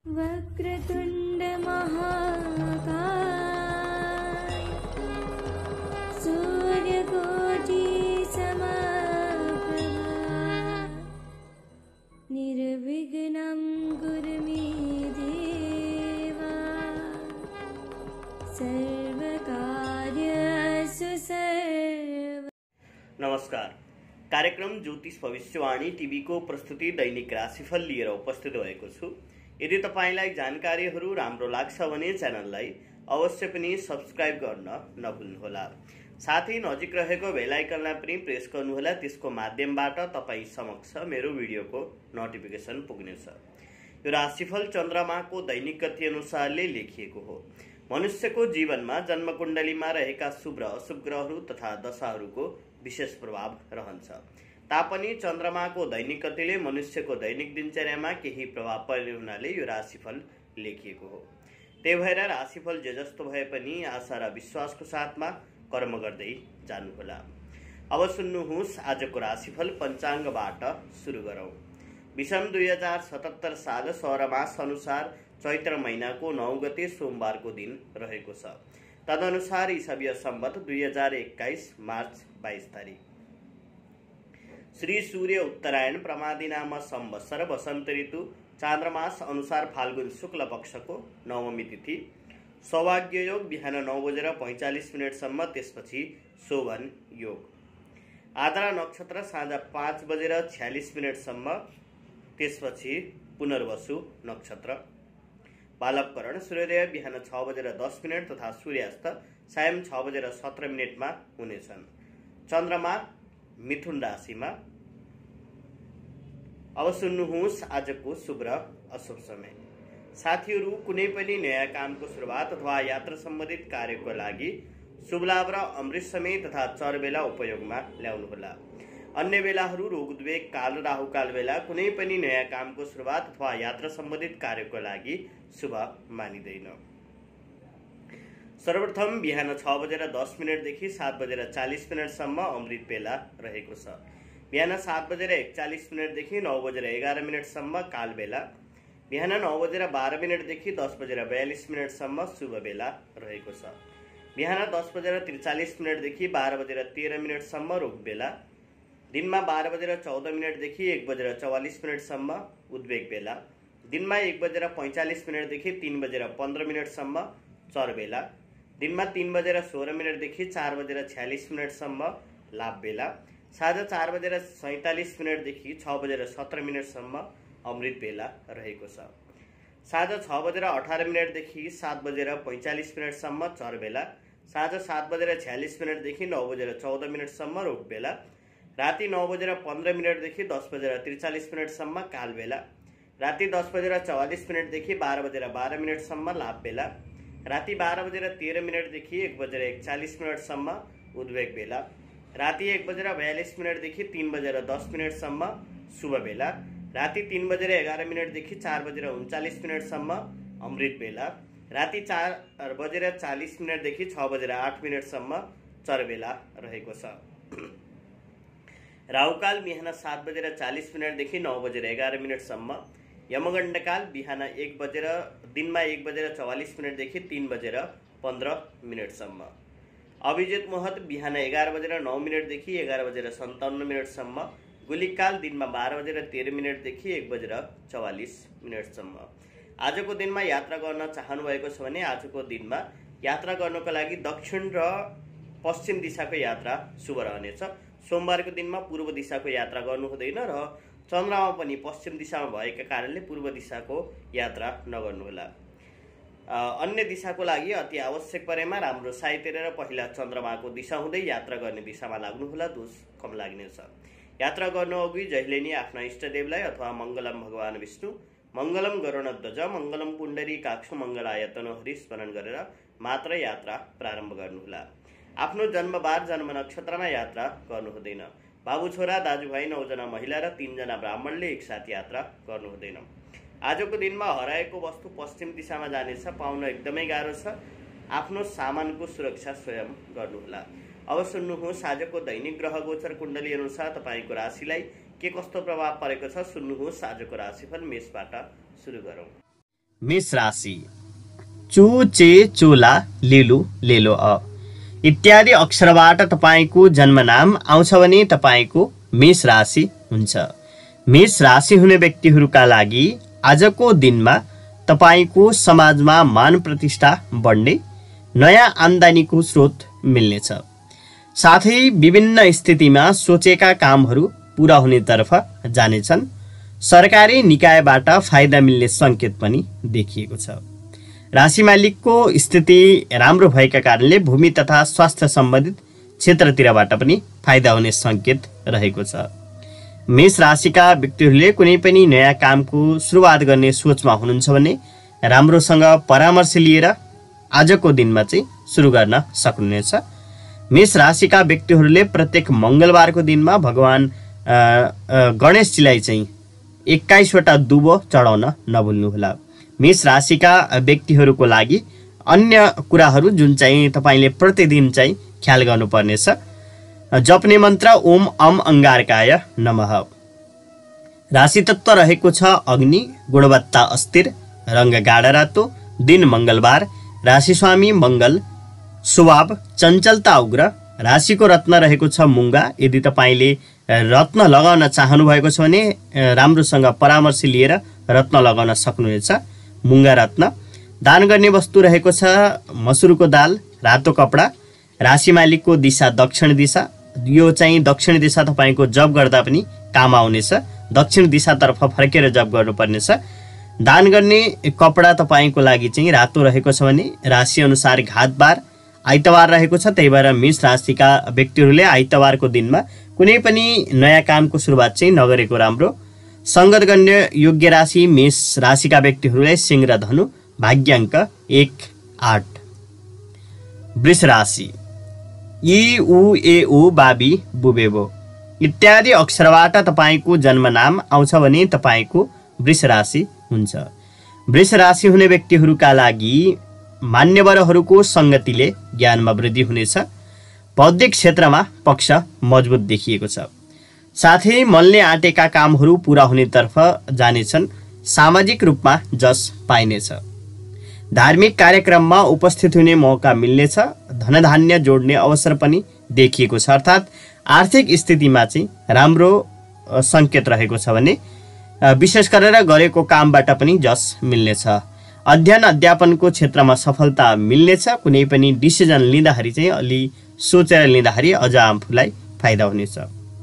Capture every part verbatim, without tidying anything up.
वक्रतुंड महाकाय सूर्यकोटि समप्रभा निर्विघ्नं कुरु मे देवा सर्वकार्येषु सर्व। नमस्कार। कार्यक्रम ज्योतिष भविष्यवाणी टिभी को प्रस्तुति दैनिक राशिफल लिएर उपस्थित भएको छु। यदि तपाईलाई जानकारीहरू राम्रो लाग्छ भने च्यानललाई अवश्य पनि सब्स्क्राइब गर्न नभुल्नुहोला। साथै नजिक रहेको बेल आइकनलाई पनि प्रेस गर्नुहोला। त्यसको माध्यमबाट तपाई समक्ष मेरो भिडियोको नोटिफिकेसन पुग्नेछ। यो राशिफल चन्द्रमाको दैनिक गति अनुसारले लेखिएको हो। मनुष्यको जीवनमा जन्मकुण्डलीमा रहेका शुभ र अशुभ ग्रहहरू तथा दशाहरूको विशेष प्रभाव रहन्छ। तापनि चन्द्रमाको दैनिक गतिले मनुष्यको दैनिक दिनचर्यामा केही प्रभाव पर्ने हुनाले यो राशिफल लेखिएको हो। त्यही भएर राशिफल जे जस्तो भए पनि आशा र विश्वासको साथमा कर्म गर्दै जानुहोला। अब सुन्नुहोस् आजको राशिफल पञ्चाङ्गबाट सुरु गरौँ। विषम दुई हजार सतहत्तर साल सौर मास अनुसार चैत्र महिनाको नौ गते सोमबारको दिन रहेको छ। तदनुसार ईसवीय सम्वत दुई हजार एक्काइस मार्च बाइस तारिक। श्री सूर्य उत्तरायण प्रमादिनाम संवत्सर वसंत ऋतु चांद्रमास अनुसार फाल्गुन शुक्ल पक्षको नवमी तिथि। सौभाग्य योग बिहान नौ बजेर पैंचालीस मिनटसम्म, त्यसपछि शोभन योग। आद्रा नक्षत्र साँझ पाँच बजेर छ्यालिस मिनटसम्म, त्यसपछि पुनर्वसु नक्षत्र। बालवकरण सूर्योदय बिहान छ बजेर दस मिनट तथा सूर्यास्त सायं छ बजेर सत्र मिनटमा हुनेछन्। चन्द्रमा मिथुन राशिमा। अब सुन्नुहोस् आजको शुभ र अशुभ समय। साथीहरू, कुनै पनि नयाँ कामको सुरुवात अथवा यात्रा सम्बन्धित कार्यको लागि शुभ लाभ र अमृत समय तथा चर बेला उपयोगमा ल्याउनुहोला। अन्य बेलाहरू रोग उद्वेग काल राहुकाल बेला कुनै पनि नयाँ कामको सुरुवात अथवा यात्रा सम्बन्धित कार्यको लागि शुभ मानिँदैन। सर्वप्रथम बिहान छ बजेर दस मिनटदेखि सात बजेर चालिस मिनटसम्म अमृत बेला रहेको छ। बिहान सात बजेर एकचालिस मिनटदेखि नौ बजेर एघार मिनटसम्म काल बेला। बिहान नौ बजेर बाह्र मिनटदेखि दस बजेर बयालिस मिनटसम्म शुभ बेला रहेको छ। बिहान दस बजेर त्रिचालिस मिनटदेखि बाह्र बजेर तेह्र मिनटसम्म रोग बेला। दिनमा बाह्र बजेर चौध मिनटदेखि एक बजेर चौवालिस मिनटसम्म उद्वेग बेला। दिनमा एक बजेर पैंचालिस मिनटदेखि तीन बजेर पन्ध्र मिनटसम्म चर बेला। दिनमा तीन बजेर सोह्र मिनटदेखि चार बजेर छ्यालिस मिनटसम्म लाभ बेला। साँझ चार बजेर सैंतालिस मिनटदेखि छ बजेर सत्र मिनटसम्म अमृत बेला रहेको छ। साँझ छ बजेर अठार मिनटदेखि सात बजेर पैंचालिस मिनटसम्म चर बेला। साँझ सात बजेर छ्यालिस मिनटदेखि नौ बजेर चौध मिनटसम्म रोग बेला। राति नौ बजेर पन्ध्र मिनटदेखि दस बजेर त्रिचालिस मिनटसम्म काल बेला। राति दस बजेर चौवालिस मिनटदेखि बाह्र बजेर बाह्र मिनटसम्म लाभ बेला। राति बाह्र बजेर तेह्र मिनटदेखि एक बजेर एकचालिस मिनटसम्म उद्वेग बेला। राति एक बजेर बयालिस मिनटदेखि तीन बजेर दस मिनटसम्म शुभ बेला। राति तीन बजेर एघार मिनटदेखि चार बजेर उन्चालिस मिनटसम्म अमृत बेला। राति चार बजेर चालिस मिनटदेखि छ बजेर आठ मिनटसम्म चर बेला रहेको छ। राहुकाल बिहान सात बजेर चालिस मिनटदेखि नौ बजेर एघार मिनटसम्म। यमगण्डकाल बिहान एक बजेर दिनमा एक बजेर चौवालिस मिनटदेखि तीन बजेर पन्ध्र मिनटसम्म। अभिजित मुहूर्त बिहान एघार बजेर नौ मिनटदेखि एघार बजेर सन्ताउन्न मिनटसम्म। गुलिकाल दिनमा बाह्र बजेर तेह्र मिनटदेखि एक बजेर चौवालिस मिनटसम्म। आजको दिनमा यात्रा गर्न चाहनु भएको छ भने आजको दिनमा यात्रा गर्नको लागि दक्षिण र पश्चिम दिशाको यात्रा शुभ रहनेछ। सोमबारको दिनमा पूर्व दिशाको यात्रा गर्नु हुँदैन र चन्द्रमा पनि पश्चिम दिशामा भएका कारणले पूर्व दिशाको यात्रा नगर्नुहोला। अन्य दिशाको लागि अति आवश्यक परेमा राम्रो साइत हेरेर पहिला चन्द्रमाको दिशा हुँदै यात्रा गर्ने दिशामा लाग्नुहोला। दोष कम लाग्नेछ। यात्रा गर्नु अघि जहिले नि आफ्ना इष्टदेवलाई अथवा मङ्गलम भगवान विष्णु, मङ्गलम गरुडध्वज, मङ्गलम पुण्डरी काक्ष, मङ्गलायतन हरि स्मरण गरेर मात्र यात्रा प्रारम्भ गर्नुहोला। आफ्नो जन्मबार जन्म नक्षत्रमा यात्रा गर्नु हुँदैन। बाबु छोरा दाजुभाइ नौजना महिला र तीनजना ब्राह्मणले एकसाथ यात्रा गर्नु हुँदैन। आजको दिनमा हराएको वस्तु पश्चिम दिशामा जानेछ, पाउन एकदमै गाह्रो छ। आफ्नो सामानको सुरक्षा स्वयं गर्नुहोला। अब सुन्नुहोस् आजको दैनिक ग्रह गोचर कुण्डली अनुसार तपाईको राशिलाई के कस्तो प्रभाव परेको छ। सुन्नुहोस् आजको राशिफल मेषबाट सुरु गरौँ। मेष राशि चु चे चोला लेलु लेलो अ इत्यादि अक्षरबाट तपाईँको जन्मनाम आउँछ भने तपाईँको मेष राशि हुन्छ। मेष राशि हुने व्यक्तिहरूका लागि आजको दिनमा तपाईँको समाजमा मान प्रतिष्ठा बढ्ने, नयाँ आम्दानीको स्रोत मिल्नेछ। साथै विभिन्न स्थितिमा सोचेका कामहरू पूरा हुनेतर्फ जानेछन्। सरकारी निकायबाट फाइदा मिल्ने सङ्केत पनि देखिएको छ। राशि मालिकको स्थिति राम्रो भएका कारणले भूमि तथा स्वास्थ्य सम्बन्धित क्षेत्रतिरबाट पनि फाइदा हुने सङ्केत रहेको छ। मेष राशिका व्यक्तिहरूले कुनै पनि नयाँ कामको सुरुवात गर्ने सोचमा हुनुहुन्छ भने राम्रोसँग परामर्श लिएर आजको दिनमा चाहिँ सुरु गर्न सक्नुहुनेछ। मेष राशिका व्यक्तिहरूले प्रत्येक मङ्गलबारको दिनमा भगवान गणेशजीलाई चाहिँ एक्काइसवटा दुबो चढाउन नभुल्नुहोला। मेष राशिका व्यक्तिहरूको लागि अन्य कुराहरू जुन चाहिँ तपाईँले प्रतिदिन चाहिँ ख्याल गर्नुपर्नेछ। जप्ने मन्त्र ओम अम अङ्गारकाय नमः। राशि तत्व रहेको छ अग्नि, गुणवत्ता अस्थिर, रङ्ग गाढा रातो, दिन मङ्गलबार, राशि स्वामी मङ्गल, स्वभाव चञ्चलता उग्र। राशिको रत्न रहेको छ मुङ्गा। यदि तपाईँले रत्न लगाउन चाहनु भएको छ भने राम्रोसँग परामर्श लिएर रत्न लगाउन सक्नुहुनेछ। मुङ्गा रत्न। दान गर्ने वस्तु रहेको छ मसुरको दाल, रातो कपडा। राशि मालिकको दिशा दक्षिण दिशा। यो चाहिँ दक्षिण दिशा तपाईँको जब गर्दा पनि काम आउनेछ। दक्षिण दिशातर्फ फर्केर जब गर्नुपर्नेछ। दान गर्ने कपडा तपाईँको लागि चाहिँ रातो रहेको छ भने राशि अनुसार घातबार आइतबार रहेको छ। त्यही भएर मेष राशिका व्यक्तिहरूले आइतबारको दिनमा कुनै पनि नयाँ कामको सुरुवात चाहिँ नगरेको राम्रो। सङ्गत गर्ने योग्य राशि मेष राशिका व्यक्तिहरूलाई सिंह र धनु। भाग्याङ्क एक आठ। वृष राशि इ उ ए उ बाबी बुबेबो इत्यादि अक्षरबाट तपाईँको जन्मनाम आउँछ भने तपाईँको वृष राशि हुन्छ। वृष राशि हुने व्यक्तिहरूका लागि मान्यवरहरूको सङ्गतिले ज्ञानमा वृद्धि हुनेछ। बौद्धिक क्षेत्रमा पक्ष मजबुत देखिएको छ। साथै मनले आँटेका कामहरू पूरा हुनेतर्फ जानेछन्। सामाजिक रूपमा जस पाइनेछ। धार्मिक कार्यक्रममा उपस्थित हुने मौका मिल्नेछ। धनधान्य जोड्ने अवसर पनि देखिएको छ। अर्थात् आर्थिक स्थितिमा चाहिँ राम्रो सङ्केत रहेको छ भने विशेष गरेर गरेको कामबाट पनि जस मिल्नेछ। अध्ययन अध्यापनको क्षेत्रमा सफलता मिल्नेछ। कुनै पनि डिसिजन लिँदाखेरि चाहिँ अलि सोचेर लिँदाखेरि अझ आफूलाई फाइदा हुनेछ।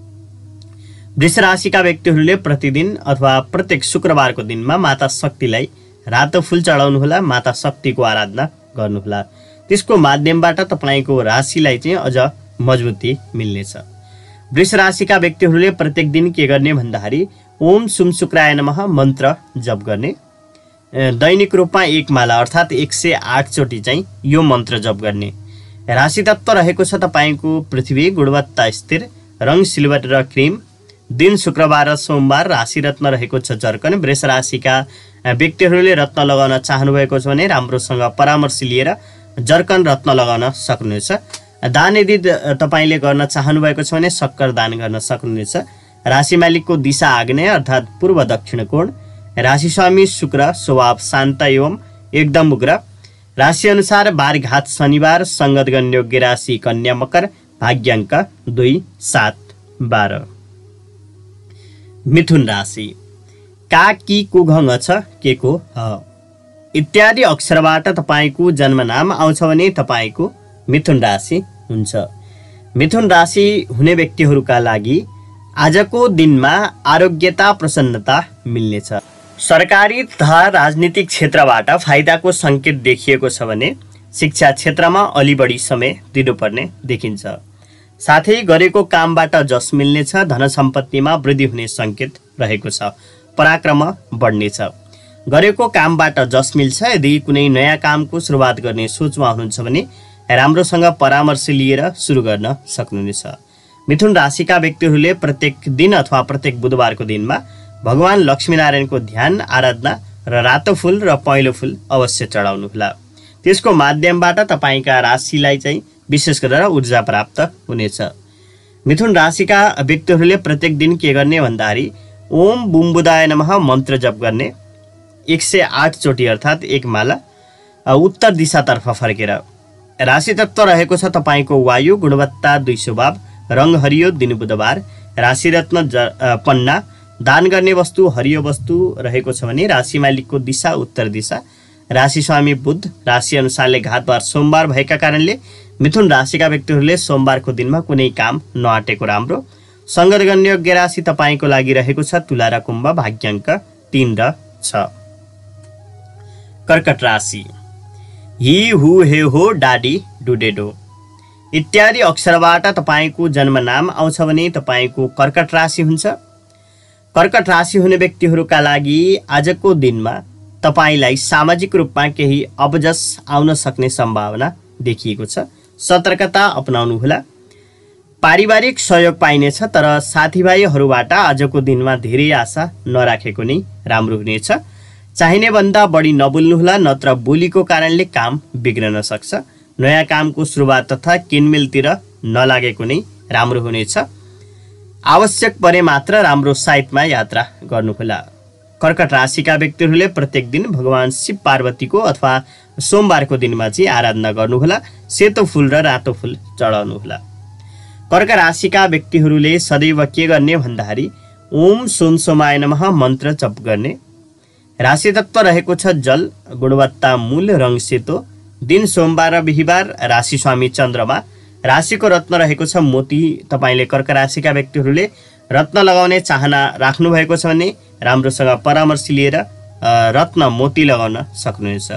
वृष राशिका व्यक्तिहरूले प्रतिदिन अथवा प्रत्येक शुक्रबारको दिनमा माता शक्तिलाई रातो फुल चढाउनुहोला। माता शक्तिको आराधना गर्नुहोला। त्यसको माध्यमबाट तपाईँको राशिलाई चाहिँ अझ मजबुती मिल्नेछ। वृष राशिका व्यक्तिहरूले प्रत्येक दिन के गर्ने भन्दाखेरि ओम सुम शुक्राय नमः मन्त्र जप गर्ने। दैनिक रूपमा एक माला अर्थात् एक सय आठचोटि चाहिँ यो मन्त्र जप गर्ने। राशि तत्व रहेको छ तपाईँको पृथ्वी, गुणवत्ता स्थिर, रङ सिल्भर र क्रिम। दिन शुक्रबार र सोमबार। राशि रत्न रहेको छ जर्कन। वृष राशिका व्यक्तिहरूले रत्न लगाउन चाहनुभएको छ भने राम्रोसँग परामर्श लिएर जर्कन रत्न लगाउन सक्नुहुनेछ। दान यदि तपाईँले गर्न चाहनुभएको छ भने सक्कर दान गर्न सक्नुहुनेछ। राशि मालिकको दिशा आग्नेय अर्थात् पूर्व दक्षिण कोण। राशि स्वामी शुक्र, स्वभाव शान्त एवं एकदम उग्र। राशि अनुसार बारघात शनिबार। सङ्गत गर्ने योग्य राशि कन्या मकर। भाग्याङ्क दुई सात बाह्र। मिथुन राशि का कि कुघङ छ के को ह इत्यादि अक्षरबाट तपाईँको जन्मनाम आउँछ भने तपाईँको मिथुन राशि हुन्छ। मिथुन राशि हुने व्यक्तिहरूका लागि आजको दिनमा आरोग्यता प्रसन्नता मिल्नेछ। सरकारी तथा राजनीतिक क्षेत्रबाट फाइदाको सङ्केत देखिएको छ भने शिक्षा क्षेत्रमा अलि बढी समय दिनुपर्ने देखिन्छ। साथै गरेको कामबाट जस मिल्नेछ। धन सम्पत्तिमा वृद्धि हुने सङ्केत रहेको छ। पराक्रम बढ्नेछ। गरेको कामबाट जस मिल्छ। यदि कुनै नयाँ कामको सुरुवात गर्ने सोचमा हुनुहुन्छ भने राम्रोसँग परामर्श लिएर सुरु गर्न सक्नुहुनेछ। मिथुन राशिका व्यक्तिहरूले प्रत्येक दिन अथवा प्रत्येक बुधबारको दिनमा भगवान लक्ष्मीनारायणको ध्यान आराधना र रातो फुल र पहेँलो फुल अवश्य चढाउनुहोला। त्यसको माध्यमबाट तपाईँका राशिलाई चाहिँ विशेष गरेर ऊर्जा प्राप्त हुनेछ। मिथुन राशिका व्यक्तिहरूले प्रत्येक दिन के गर्ने भन्दाखेरि ओम बुम्बुदाय नमः मन्त्र जप गर्ने। एक सय आठ चोटि अर्थात् एक माला उत्तर दिशातर्फ फर्केर। राशि तत्व रहेको छ तपाईँको वायु, गुणवत्ता दुई स्वभाव, रङ हरियो, दिन बुधबार, राशि रत्न ज पन्ना, दान गर्ने वस्तु हरियो वस्तु रहेको छ भने राशि मालिकको दिशा उत्तर दिशा, राशि स्वामी बुध, राशि अनुसारले घातबार सोमबार भएका कारणले मिथुन राशिका व्यक्तिहरूले सोमबारको दिनमा कुनै काम नआटेको राम्रो। सङ्गत गर्ने योग्य राशि तपाईँको लागि रहेको छ तुला र कुम्भ, भाग्याङ्क तीन र छ। कर्कट राशि हि हु हे हो डाडी डुडेडो इत्यादि अक्षरबाट तपाईँको जन्मनाम आउँछ भने तपाईँको कर्कट राशि हुन्छ। कर्कट राशि हुने व्यक्तिहरूका लागि आजको दिनमा तपाईँलाई सामाजिक रूपमा केही अबजस आउन सक्ने सम्भावना देखिएको छ। सतर्कता अपनाउनुहोला। पारिवारिक सहयोग पाइनेछ, तर साथीभाइहरूबाट आजको दिनमा धेरै आशा नराखेको नै राम्रो हुनेछ। चाहिने भन्दा बढी नबोल्नुहोला, नत्र बोलीको कारणले काम बिग्रन सक्छ। नयाँ कामको सुरुवात तथा किनमेलतिर नलागेको नै राम्रो हुनेछ। आवश्यक परे मात्र राम्रो साइटमा यात्रा गर्नुहोला। कर्कट राशिका व्यक्तिहरूले प्रत्येक दिन भगवान शिव पार्वतीको अथवा सोमबारको दिनमा चाहिँ आराधना गर्नुहोला। सेतो फुल र रातो फुल चढाउनुहोला। कर्क राशिका व्यक्तिहरूले सदैव के गर्ने भन्दाखेरि ओम सोम सोमाय नमः मन्त्र जप गर्ने। राशि तत्व रहेको छ जल, गुणवत्ता मूल, रङ सेतो, दिन सोमबार र बिहिबार, राशि स्वामी चन्द्रमा, राशिको रत्न रहेको छ मोती। तपाईँले कर्क राशिका व्यक्तिहरूले रत्न लगाउने चाहना राख्नु भएको छ भने राम्रोसँग परामर्श लिएर रत्न मोती लगाउन सक्नुहुन्छ।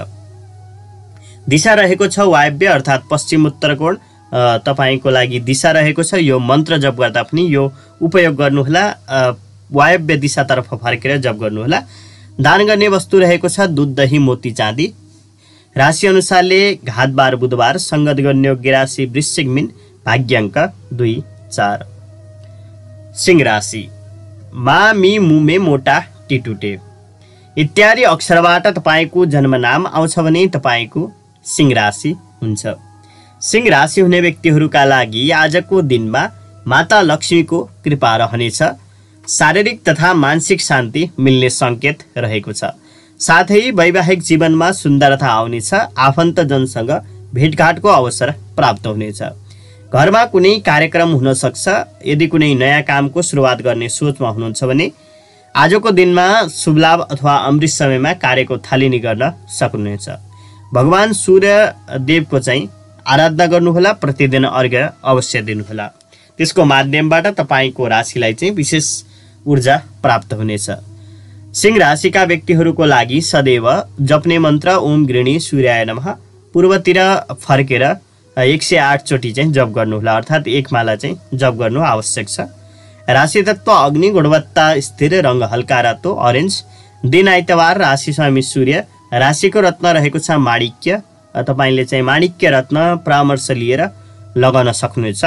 दिशा रहेको छ वायव्य अर्थात् पश्चिम उत्तर कोण तपाईँको लागि दिशा रहेको छ। यो मन्त्र जप गर्दा पनि यो उपयोग गर्नुहोला। वायव्य दिशातर्फ फर्केर जप गर्नुहोला। दान गर्ने वस्तु रहेको छ दुध, दही, मोती, चाँदी। राशि अनुसारले घातबार बुधबार, सङ्गत गर्ने योग्य राशि वृश्चिक मीन, भाग्याङ्क दुई चार। सिंह राशि मा मी मुमे मोटा टिटुटे इत्यादि अक्षरबाट तपाईँको जन्मनाम आउँछ भने तपाईँको सिंह राशि हुन्छ। सिंह राशि हुने व्यक्तिहरूका लागि आजको दिनमा माता लक्ष्मीको कृपा रहनेछ। शारीरिक तथा मानसिक शान्ति मिल्ने सङ्केत रहेको छ। साथै वैवाहिक जीवनमा सुन्दरता आउनेछ। आफन्तजनसँग भेटघाटको अवसर प्राप्त हुनेछ। घरमा कुनै कार्यक्रम हुन सक्छ। यदि कुनै नयाँ कामको सुरुवात गर्ने सोचमा हुनुहुन्छ भने आजको दिनमा शुभ लाभ अथवा अमृत समयमा कार्यको थालनी गर्न सक्नुहुनेछ। भगवान सूर्य देवको चाहिँ आराधना गर्नुहोला। प्रतिदिन अर्घ्य अवश्य दिनुहोला। त्यसको माध्यमबाट तपाईँको राशिलाई चाहिँ विशेष ऊर्जा प्राप्त हुनेछ। सिंह राशिका व्यक्तिहरूको लागि सदैव जप्ने मन्त्र ओम गृणी सूर्याय नमः पूर्वतिर फर्केर एक सय आठ चोटि चाहिँ जप गर्नुहोला, अर्थात् एक माला चाहिँ जप गर्नु आवश्यक छ। राशि तत्व अग्नि, गुणवत्ता स्थिर, रङ हल्का रातो अरेन्ज, दिन आइतबार, राशि स्वामी सूर्य, राशिको रत्न रहेको छ माणिक्य। तपाईँले चाहिँ माणिक्य रत्न परामर्श लिएर लगाउन सक्नुहुन्छ।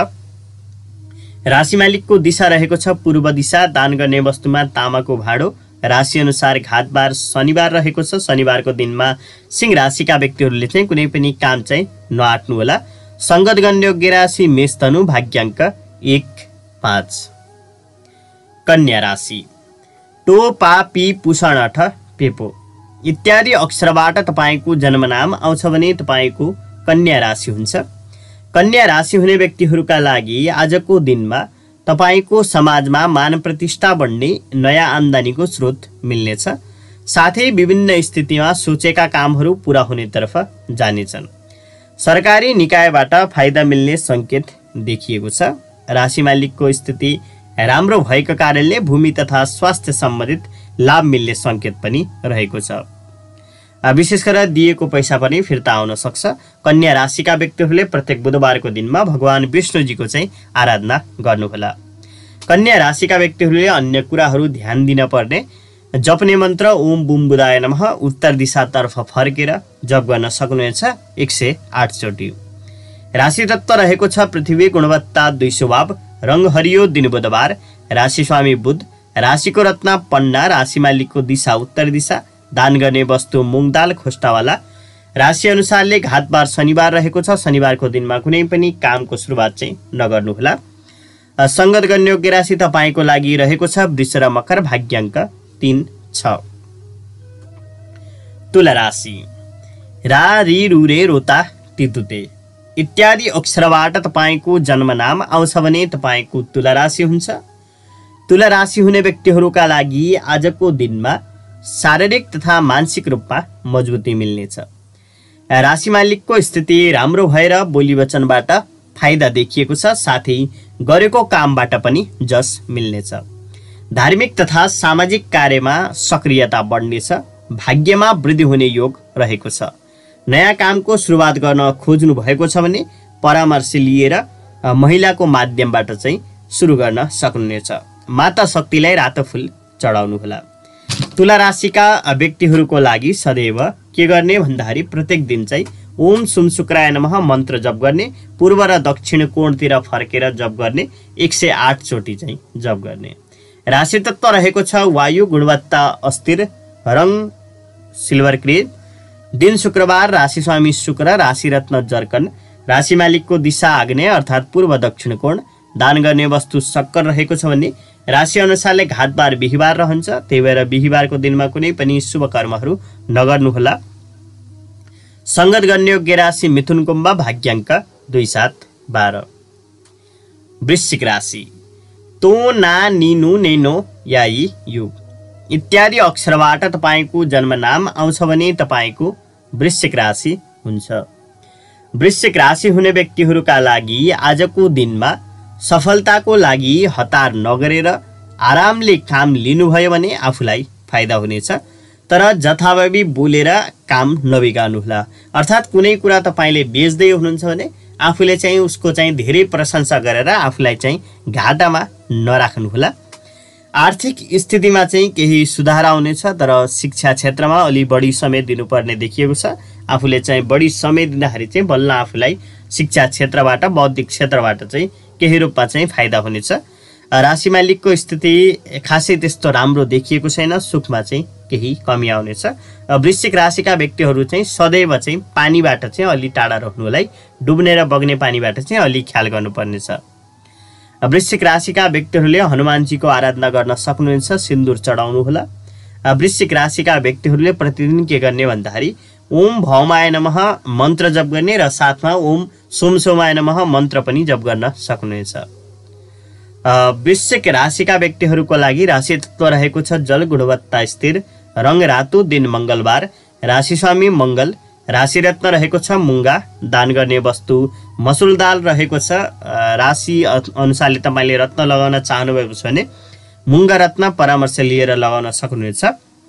राशि मालिकको दिशा रहेको छ पूर्व दिशा। दान गर्ने वस्तुमा तामाको भाँडो। राशि अनुसार घातबार शनिबार रहेको छ। शनिबारको दिनमा सिंह राशिका व्यक्तिहरूले चाहिँ कुनै पनि काम चाहिँ नआट्नु होला। सङ्गत गर्ने योग्य राशि मेष, धनु, भाग्याङ्क एक पाँच। कन्या राशि टो पा पी पुषण अठ पेपो इत्यादि अक्षरबाट तपाईँको जन्मनाम आउँछ भने तपाईँको कन्या राशि हुन्छ। कन्या राशि हुने व्यक्तिहरूका लागि आजको दिनमा तपाईँको समाजमा मान प्रतिष्ठा बढ्ने, नयाँ आम्दानीको स्रोत मिल्नेछ। साथै विभिन्न स्थितिमा सोचेका कामहरू पुरा हुनेतर्फ जानेछन्। सरकारी निकायबाट फाइदा मिल्ने सङ्केत देखिएको छ। राशि मालिकको स्थिति राम्रो भएको कारणले भूमि तथा स्वास्थ्य सम्बन्धित लाभ मिल्ने सङ्केत पनि रहेको छ। विशेष गरेर दिएको पैसा पनि फिर्ता आउन सक्छ। कन्या राशिका व्यक्तिहरूले प्रत्येक बुधबारको दिनमा भगवान विष्णुजीको चाहिँ आराधना गर्नुहोला। कन्या राशिका व्यक्तिहरूले अन्य कुराहरू ध्यान दिन पर्ने। जप्ने मन्त्र ओम बुम बुधाय नमः उत्तर दिशातर्फ फर्केर जप गर्न सक्नुहुनेछ एक सय आठ चोटि। राशि तत्व रहेको छ पृथ्वी, गुणवत्ता दुई स्वभाव, रङ हरियो, दिन बुधबार, राशि स्वामी बुध, राशिको रत्न पन्ना, राशि मालिकको दिशा उत्तर दिशा, दान गर्ने वस्तु मुङ दाल खोस्टावाला। राशि अनुसारले घातबार शनिबार रहेको छ। शनिबारको दिनमा कुनै पनि कामको सुरुवात चाहिँ नगर्नुहोला। सङ्गत गर्ने योग्य राशि तपाईँको लागि रहेको छ वृष र मकर, भाग्याङ्क तीन छ। तुला राशि रा रि रु रे रोता तितुते इत्यादि अक्षरबाट तपाईँको जन्मनाम आउँछ भने तपाईँको तुला राशि हुन्छ। तुला राशि हुने व्यक्तिहरूका लागि आजको दिनमा शारीरिक तथा मानसिक रूपमा मजबुती मिल्नेछ। राशि मालिकको स्थिति राम्रो भएर बोली वचनबाट फाइदा देखिएको छ, साथै गरेको कामबाट पनि जस मिल्नेछ। धार्मिक तथा सामाजिक कार्यमा सक्रियता बढ्नेछ। भाग्यमा वृद्धि हुने योग रहेको छ। नयाँ कामको सुरुवात गर्न खोज्नु भएको छ भने परामर्श लिएर महिलाको माध्यमबाट चाहिँ सुरु गर्न सक्नुहुनेछ। माता शक्तिलाई रातो फुल चढाउनुहोला। तुला राशिका व्यक्तिहरूको लागि सदैव के गर्ने भन्दाखेरि प्रत्येक दिन चाहिँ ओम सुम शुक्राय नमः मन्त्र जप गर्ने, पूर्व र दक्षिण कोणतिर फर्केर जप गर्ने, एक सय आठ चोटि चाहिँ जप गर्ने। राशि तत्व रहेको छ वायु, गुणवत्ता अस्थिर, रङ सिल्भर क्रिम, दिन शुक्रबार, राशि स्वामी शुक्र, राशि रत्न जर्कन, राशि मालिकको दिशा आग्नेय अर्थात् पूर्व दक्षिण कोण, दान गर्ने वस्तु शक्कर रहेको छ भने राशि अनुसारले घातबार बिहिबार रहन्छ। त्यही भएर बिहिबारको दिनमा कुनै पनि शुभ कर्महरू नगर्नुहोला। संगत गर्ने योग्य राशि मिथुन कुम्भ, भाग्याङ्क दुई सात बाह्र। वृश्चिक राशि तो ना निनु नेनो याई यु इत्यादि अक्षरबाट तपाईँको जन्मनाम आउँछ भने तपाईँको वृश्चिक राशि हुन्छ। वृश्चिक राशि हुने व्यक्तिहरूका लागि आजको दिनमा सफलताको लागि हतार नगरेर आरामले काम लिनुभयो भने आफूलाई फाइदा हुनेछ। तर जथाभावी बोलेर काम नबिगार्नुहोला। अर्थात् कुनै कुरा तपाईँले बेच्दै हुनुहुन्छ भने आफूले चाहिँ उसको चाहिँ धेरै प्रशंसा गरेर आफूलाई चाहिँ घाटामा नराख्नुहोला। आर्थिक स्थितिमा चाहिँ केही सुधार आउनेछ, तर शिक्षा क्षेत्रमा अलि बढी समय दिनुपर्ने देखिएको छ। आफूले चाहिँ बढी समय दिँदाखेरि चाहिँ बल्ल आफूलाई शिक्षा क्षेत्रबाट, बौद्धिक क्षेत्रबाट चाहिँ केही रूपमा चाहिँ फाइदा हुनेछ। राशि मालिकको स्थिति खासै त्यस्तो राम्रो देखिएको छैन। सुखमा चाहिँ केही कमी आउनेछ। वृश्चिक राशिका व्यक्तिहरू चाहिँ सदैव चाहिँ पानीबाट चाहिँ अलि टाढा रहनुहोला। डुब्ने र बग्ने पानीबाट चाहिँ अलि ख्याल गर्नुपर्नेछ। वृश्चिक राशिका व्यक्तिहरूले हनुमानजीको आराधना गर्न सक्नुहुन्छ। सिन्दुर चढाउनुहोला। वृश्चिक राशिका व्यक्तिहरूले प्रतिदिन के गर्ने भन्दाखेरि ओम भौमाय नमः मन्त्र जप गर्ने र साथमा ओम सोम सोमाय नमः मन्त्र पनि जप गर्न सक्नुहुनेछ। वृश्चिक राशिका व्यक्तिहरूको लागि राशि तत्व रहेको छ जल, गुणवत्ता स्थिर, रङ रातो, दिन मङ्गलबार, राशि स्वामी मङ्गल, राशि रत्न रहेको छ मुङ्गा, दान गर्ने वस्तु मसुर दाल रहेको छ। राशि अनुसारले तपाईँले रत्न लगाउन चाहनुभएको छ भने मुङ्गा रत्न परामर्श लिएर लगाउन सक्नुहुनेछ।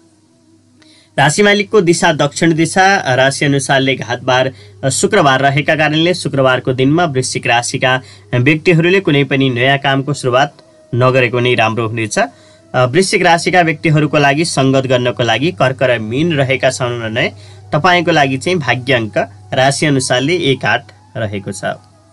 राशि मालिकको दिशा दक्षिण दिशा, राशि अनुसारले घातबार शुक्रबार रहेका कारणले शुक्रबारको दिनमा वृश्चिक राशिका व्यक्तिहरूले कुनै पनि नयाँ कामको सुरुवात नगरेको नै राम्रो हुनेछ। वृश्चिक राशिका व्यक्तिहरूको लागि सङ्गत गर्नको लागि कर्क र मीन रहेका छन् भने तपाईँको लागि चाहिँ भाग्याङ्क राशि अनुसारले एक आठ रहेको छ।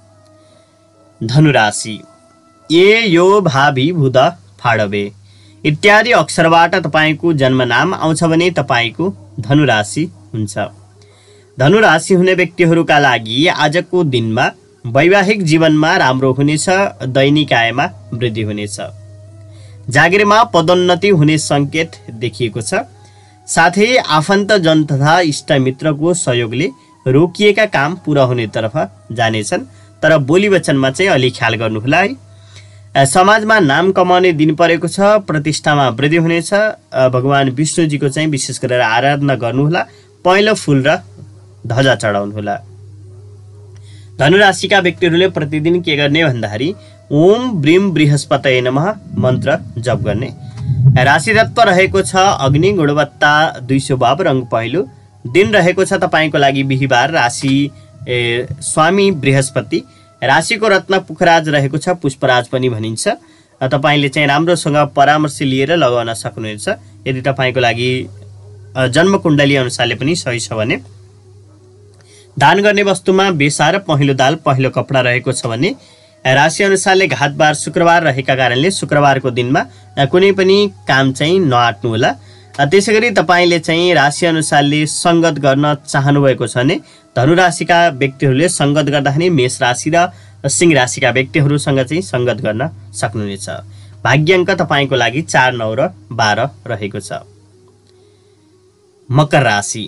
धनुराशि ए यो भावी भूत फाडवे इत्यादि अक्षरबाट तपाईँको जन्मनाम आउँछ भने तपाईँको धनुराशि हुन्छ। धनुराशि हुने व्यक्तिहरूका लागि आजको दिनमा वैवाहिक जीवनमा राम्रो हुनेछ। दैनिक आयमा वृद्धि हुनेछ। जागिरमा पदोन्नति हुने सङ्केत देखिएको छ। साथै आफन्तजन तथा इष्टमित्रको सहयोगले रोकिएका काम पुरा हुनेतर्फ जानेछन्। तर बोली वचनमा चाहिँ अलि ख्याल गर्नुहोला है। समाजमा नाम कमाउने दिन परेको छ। प्रतिष्ठामा वृद्धि हुनेछ। भगवान विष्णुजीको चाहिँ विशेष गरेर आराधना गर्नुहोला। पहेँलो फुल र ध्वजा चढाउनुहोला। धनुराशिका व्यक्तिहरूले प्रतिदिन के गर्ने भन्दाखेरि ओम ब्रीम बृहस्पतये नमः मन्त्र जप गर्ने। राशि तत्व रहेको छ अग्नि, गुणवत्ता दुई सौ भाव, रङ पहेँलो, दिन रहेको छ तपाईँको लागि बिहिबार, राशि ए, स्वामी बृहस्पति, राशिको रत्न पुखराज रहेको छ, पुष्पराज पनि भनिन्छ। तपाईँले चाहिँ राम्रोसँग परामर्श लिएर लगाउन सक्नुहुनेछ। यदि तपाईँको लागि जन्मकुण्डली अनुसारले पनि सही छ भने दान गर्ने वस्तुमा बेसा र पहेँलो दाल, पहेँलो कपडा रहेको छ भने राशि अनुसारले घातबार शुक्रबार रहेका कारणले शुक्रबारको दिनमा कुनै पनि काम चाहिँ नआट्नुहोला। त्यसै गरी तपाईँले चाहिँ राशि अनुसारले सङ्गत गर्न चाहनुभएको छ भने धनुराशिका व्यक्तिहरूले सङ्गत गर्दाखेरि मेष राशि र सिंह राशिका व्यक्तिहरूसँग चाहिँ सङ्गत गर्न सक्नुहुनेछ। भाग्याङ्क तपाईँको लागि चार, नौ र बाह्र रहेको छ। मकर राशि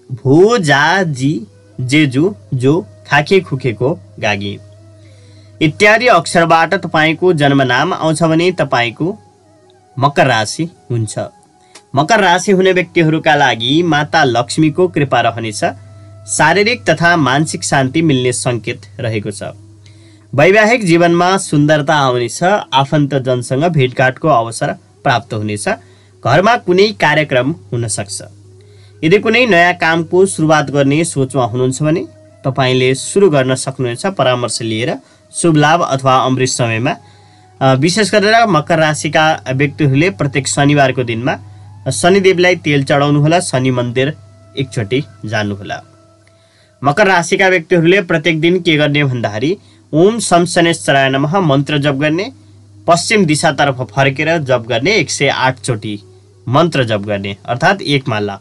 भो जा जी जेजु जो खाके खुकेको गागी इत्यादि अक्षरबाट तपाईँको जन्मनाम आउँछ भने तपाईँको मकर राशि हुन्छ। मकर राशि हुने व्यक्तिहरूका लागि माता लक्ष्मीको कृपा रहनेछ। शारीरिक तथा मानसिक शान्ति मिल्ने सङ्केत रहेको छ। वैवाहिक जीवनमा सुन्दरता आउनेछ। आफन्तजनसँग भेटघाटको अवसर प्राप्त हुनेछ। घरमा कुनै कार्यक्रम हुन सक्छ। यदि कुनै नयाँ कामको सुरुवात गर्ने सोचमा हुनुहुन्छ भने तपाईँले सुरु गर्न सक्नुहुनेछ। परामर्श लिएर शुभ लाभ अथवा अमृत समयमा विशेष गरेर मकर राशिका व्यक्तिहरूले प्रत्येक शनिबारको दिनमा शनिदेवलाई तेल चढाउनुहोला। शनि मन्दिर एकचोटि जानुहोला। मकर राशिका व्यक्तिहरूले प्रत्येक दिन के गर्ने भन्दाखेरि ओम शम शनेश्वराय नमः मन्त्र जप गर्ने, पश्चिम दिशातर्फ फर्केर जप गर्ने, एक सय आठ चोटि मन्त्र जप गर्ने अर्थात् एक माला।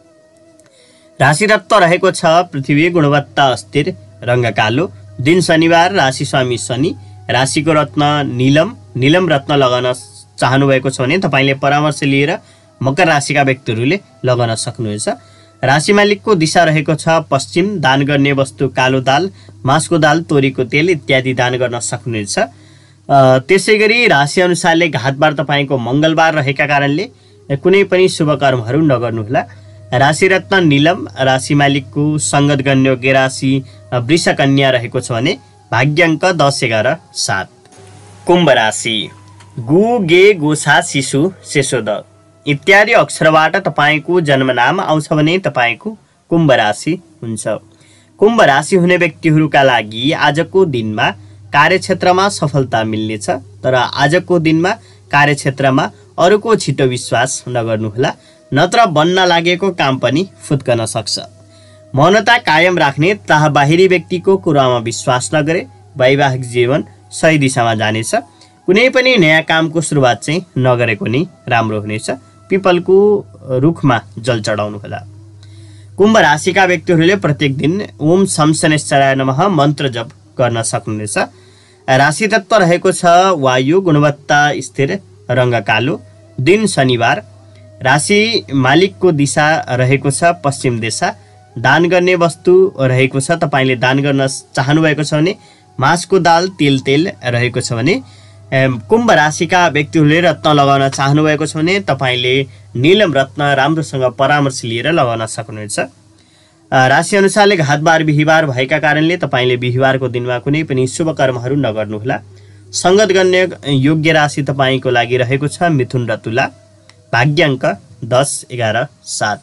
राशि रत्न रहेको छ पृथ्वी, गुणवत्ता अस्थिर, रङ्ग कालो, दिन शनिबार, राशि स्वामी शनि, राशिको रत्न नीलम नीलम रत्न लगाउन चाहनु भएको छ भने तपाईँले परामर्श लिएर मकर राशिका व्यक्तिहरूले लगाउन सक्नुहुन्छ। राशि मालिकको दिशा रहेको छ पश्चिम। दान गर्ने वस्तु कालो दाल, मासको दाल, तोरीको तेल इत्यादि दान गर्न सक्नुहुनेछ। त्यसै गरी राशि अनुसारले घातबार तपाईँको मङ्गलबार रहेका कारणले कुनै पनि शुभ कर्महरू नगर्नुहोला। राशि रत्न नीलम, राशि मालिकको सङ्गत गण्य योग्य राशि वृष कन्या रहेको छ भने भाग्याङ्क दस एघार सात। कुम्भ राशि गु गे गोसा शिशु शेषोद इत्यादि अक्षरबाट तपाईँको जन्मनाम आउँछ भने तपाईँको कुम्भ राशि हुन्छ। कुम्भ राशि हुने व्यक्तिहरूका लागि आजको दिनमा कार्यक्षेत्रमा सफलता मिल्नेछ। तर आजको दिनमा कार्यक्षेत्रमा अरूको छिटो विश्वास नगर्नुहोला, नत्र बन्न लागेको काम पनि फुत्कन सक्छ। मौनता कायम राख्ने, तथा बाहिरी व्यक्तिको कुरामा विश्वास नगरे वैवाहिक जीवन सही दिशामा जानेछ। कुनै पनि नयाँ कामको सुरुवात चाहिँ नगरेको नै राम्रो हुनेछ। पिपलको रुखमा जल चढाउनुहोला। कुम्भ राशिका व्यक्तिहरूले प्रत्येक दिन ओम शम शनेश्वराय नमः मन्त्र जप गर्न सक्नुहुनेछ। राशि तत्व रहेको छ वायु, गुणवत्ता स्थिर, रङ्ग कालो, दिन शनिबार, राशि मालिकको दिशा रहेको छ पश्चिम दिशा। दान गर्ने वस्तु रहेको छ तपाईँले दान गर्न चाहनुभएको छ भने मासको दाल, तेल तेल रहेको छ भने कुम्भ राशिका व्यक्तिहरूले रत्न लगाउन चाहनुभएको छ भने तपाईँले नीलम रत्न राम्रोसँग परामर्श लिएर लगाउन सक्नुहुन्छ। राशि अनुसारले घातबार बिहिबार भएका कारणले तपाईँले बिहिबारको दिनमा कुनै पनि शुभ कर्महरू नगर्नुहोला। सङ्गत गण्य योग्य राशि तपाईँको लागि रहेको छ मिथुन र तुला। भाग्याङ्क दस एघार सात।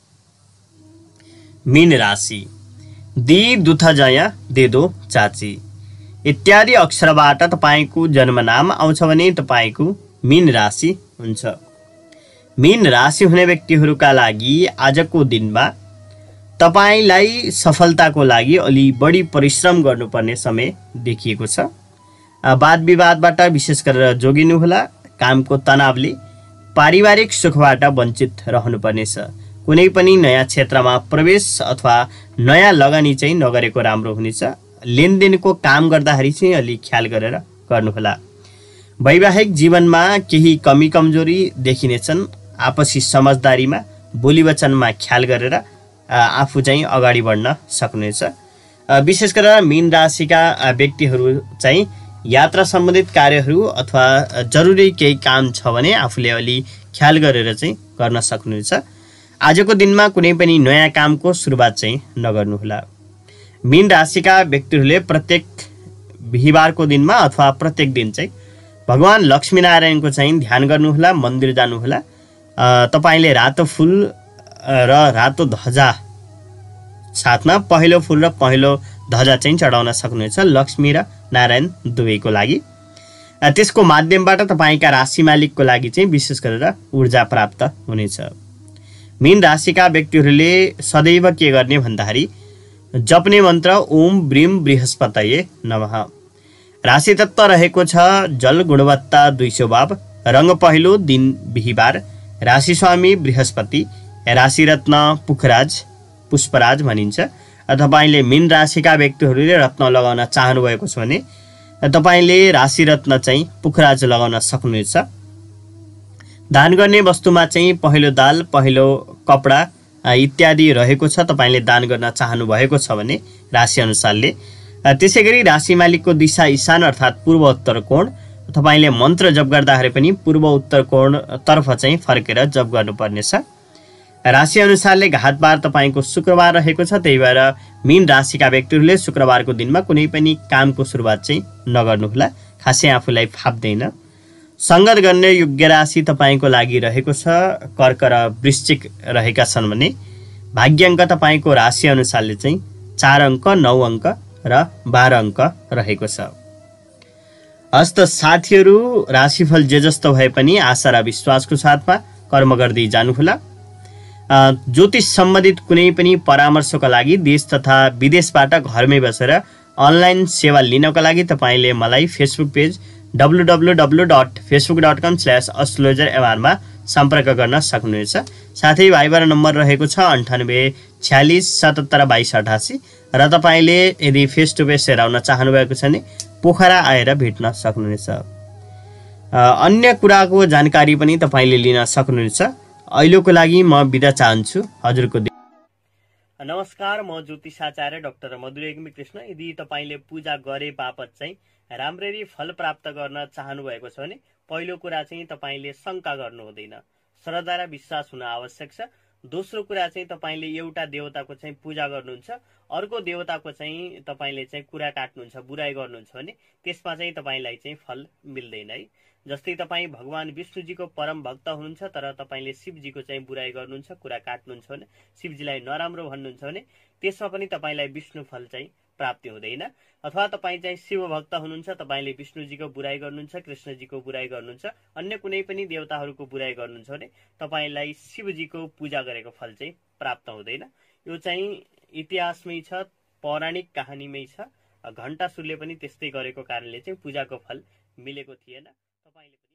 मीन राशि दी दुथ जय देदो चाची इत्यादि अक्षरबाट तपाईँको जन्मनाम आउँछ भने तपाईँको मीन राशि हुन्छ। मीन राशि हुने व्यक्तिहरूका लागि आजको दिनमा तपाईँलाई सफलताको लागि अलि बढी परिश्रम गर्नुपर्ने समय देखिएको छ। वाद विवादबाट विशेष गरेर जोगिनुहोला। कामको तनावले पारिवारिक सुखबाट वञ्चित रहनुपर्नेछ। कुनै पनि नयाँ क्षेत्रमा प्रवेश अथवा नयाँ लगानी चाहिँ नगरेको राम्रो हुनेछ। लेनदेनको काम गर्दाखेरि चाहिँ अलि ख्याल गरेर गर्नुहोला। वैवाहिक जीवनमा केही कमी कमजोरी देखिनेछन्। आपसी समझदारीमा बोली वचनमा ख्याल गरेर आफू चाहिँ अगाडि बढ्न सक्नुहुनेछ। विशेष गरेर मीन राशिका व्यक्तिहरू चाहिँ यात्रा सम्बन्धित कार्यहरू अथवा जरुरी केही काम छ भने आफूले अलि ख्याल गरेर चाहिँ गर्न सक्नुहुनेछ। आजको दिनमा कुनै पनि नयाँ कामको सुरुवात चाहिँ नगर्नुहोला। मीन राशिका व्यक्तिहरूले प्रत्येक बिहिबारको दिनमा अथवा प्रत्येक दिन चाहिँ भगवान लक्ष्मीनारायणको चाहिँ ध्यान गर्नुहोला, मन्दिर जानुहोला। तपाईँले रातो फुल र रातो ध्वजा साथमा पहेँलो फुल र पहेँलो ध्वजा चाहिँ चढाउन सक्नुहुन्छ लक्ष्मी र नारायण दुवैको लागि। त्यसको माध्यमबाट तपाईँका राशि मालिकको लागि चाहिँ विशेष गरेर ऊर्जा प्राप्त हुनेछ। मीन राशिका व्यक्तिहरूले सदैव के गर्ने भन्दाखेरि जप्ने मन्त्र ओम ब्रीम बृहस्पतये नमः। राशि तत्व रहेको छ जल, गुणवत्ता दुई सौ भाव, रङ्ग पहेँलो, दिन बिहिबार, राशि स्वामी बृहस्पति, राशि रत्न पुखराज पुष्पराज भनिन्छ। तपाईँले मीन राशिका व्यक्तिहरूले रत्न लगाउन चाहनुभएको छ भने तपाईँले राशि रत्न चाहिँ पुखराज लगाउन सक्नुहुनेछ। दान गर्ने वस्तुमा चाहिँ पहेँलो दाल, पहेँलो कपडा इत्यादि रहेको छ, तपाईँले दान गर्न चाहनु भएको छ भने राशि अनुसारले। त्यसै गरी राशि मालिकको दिशा ईशान अर्थात् पूर्व उत्तर कोण, तपाईँले मन्त्र जप गर्दाखेरि पनि पूर्व उत्तर कोणतर्फ चाहिँ फर्केर जप गर्नुपर्नेछ। राशि अनुसारले घातबार तपाईँको शुक्रबार रहेको छ, त्यही भएर मीन राशिका व्यक्तिहरूले शुक्रबारको दिनमा कुनै पनि कामको सुरुवात चाहिँ नगर्नुहोला, खासै आफूलाई फाप्दैन। सङ्गत गर्ने योग्य राशि तपाईँको लागि रहेको छ कर्क र वृश्चिक रहेका छन् भने भाग्य अङ्क तपाईँको राशि अनुसारले चाहिँ चार अङ्क, नौ अङ्क र बाह्र अङ्क रहेको छ। हस्त साथीहरू, राशिफल जे जस्तो भए पनि आशा र विश्वासको साथमा कर्म गर्दै जानुहोला। ज्योतिष सम्बन्धित कुनै पनि परामर्शका लागि देश तथा विदेशबाट घरमै बसेर अनलाइन सेवा लिनको लागि तपाईँले मलाई Facebook page W W W dot Facebook dot com slash astrologer एमआरमा सम्पर्क गर्न सक्नुहुनेछ। साथै भाइबर नम्बर रहेको छ अन्ठानब्बे छ्यालिस सतहत्तर बाइस अठासी र तपाईँले यदि फेस टु फेस हेराउन चाहनुभएको छ भने पोखरा आएर भेट्न सक्नुहुनेछ। अन्य कुराको जानकारी पनि तपाईँले लिन सक्नुहुनेछ। अहिलेको लागि म बिदा चाहन्छु। हजुरको नमस्कार, म ज्योतिषाचार्य डाक्टर मधुरेग्मी कृष्ण। यदि तपाईँले पूजा गरे बापत चाहिँ राम्ररी फल प्राप्त गर्न चाहनु भएको छ भने पहिलो कुरा चाहिँ तपाईँले शङ्का गर्नु हुँदैन, श्रद्धा र विश्वास हुन आवश्यक छ। दोस्रो कुरा चाहिँ तपाईँले एउटा देवताको चाहिँ पूजा गर्नुहुन्छ, अर्को देवताको चाहिँ तपाईँले चाहिँ कुरा काट्नुहुन्छ, बुराई गर्नुहुन्छ भने त्यसमा चाहिँ तपाईँलाई चाहिँ फल मिल्दैन है। जस्तै तपाईँ भगवान विष्णुजीको परम भक्त हुनुहुन्छ तर तपाईँले शिवजीको चाहिँ बुराई गर्नुहुन्छ, कुरा काट्नुहुन्छ भने, शिवजीलाई नराम्रो भन्नुहुन्छ भने त्यसमा पनि तपाईँलाई विष्णु फल चाहिँ प्राप्ति हुँदैन। अथवा तपाईँ चाहिँ शिव भक्त हुनुहुन्छ, तपाईँले विष्णुजीको बुराई गर्नुहुन्छ, कृष्णजीको बुराई गर्नुहुन्छ, अन्य कुनै पनि देवताहरूको बुराई गर्नुहुन्छ भने तपाईँलाई शिवजीको पूजा गरेको फल चाहिँ प्राप्त हुँदैन। यो चाहिँ इतिहासमै छ, पौराणिक कहानीमै छ। घण्टासुरले पनि त्यस्तै गरेको कारणले चाहिँ पूजाको फल मिलेको थिएन। तपाईँले